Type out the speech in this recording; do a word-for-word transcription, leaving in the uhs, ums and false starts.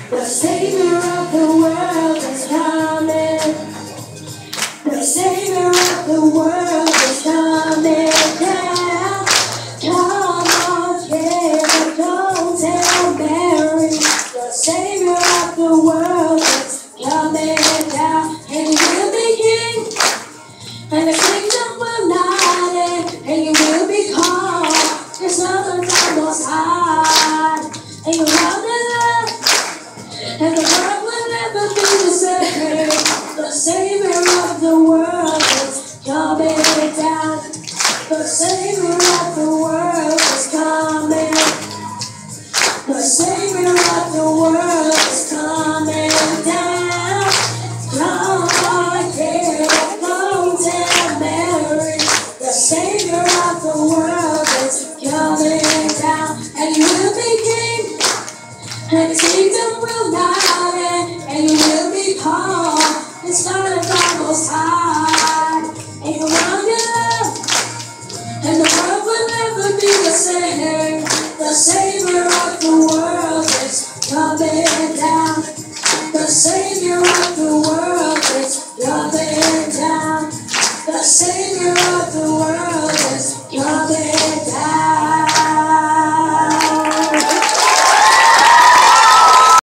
The Savior of the world is coming. The Savior of the world is coming down. Come on, yeah, don't tell Mary. The Savior of the world is coming down. And he will be king, and the kingdom will not end. And you will be called the Son of the Most High. And you love the love, and the world will never be the same. The Savior of the world is coming down. The Savior of the world is coming. The Savior of the world is coming down. Come on, yeah, don't tell Mary. The Savior of the world is coming down. And you will be king, and his kingdom will not end. And you will be called the Son of the Most High. And you love your love, and the world will never be the same. The Savior of the world is coming down. The Savior of the world is coming down. The Savior of the world